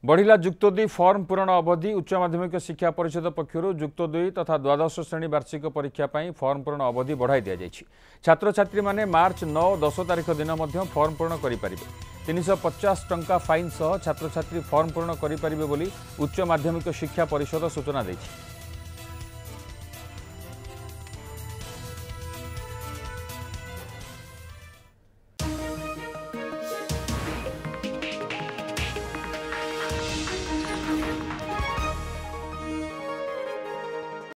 बढ़िला जुक्त 2 firm पूरण अवधि उच्च माध्यमिक शिक्षा परिषद पक्षर जुक्त 2 तथा द्वादश श्रेणी वार्षिक परीक्षा पर फर्म पूरण अवधि बढ़ाई दि जाएगी। छात्र छात्री माने मार्च 9-10 तारिख दिन फर्म पूरण करेंगे। 350 टंका फाइन सह छात्र छात्री फर्म पूरण करेंगे बोली उच्च माध्यमिक शिक्षा परिषद सूचना देछि।